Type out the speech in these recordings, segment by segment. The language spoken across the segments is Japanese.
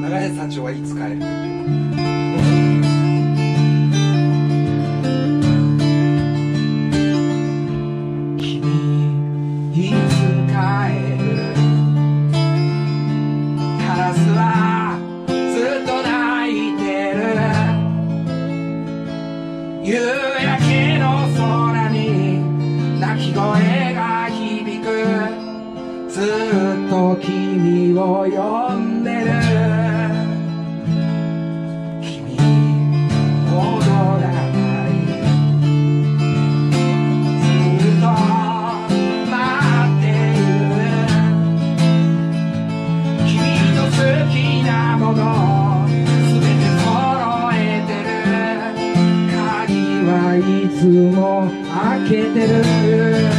長江山頂はいつ帰る？ 君いつ帰る？カラスはずっと鳴いてる。夕焼けの空に泣き声が響く。ずっと君を呼んでる。君戻らない。ずっと待っている。君の好きなものすべて揃えてる。鍵はいつも開けてる。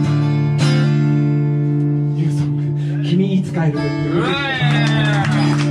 君いつ帰る？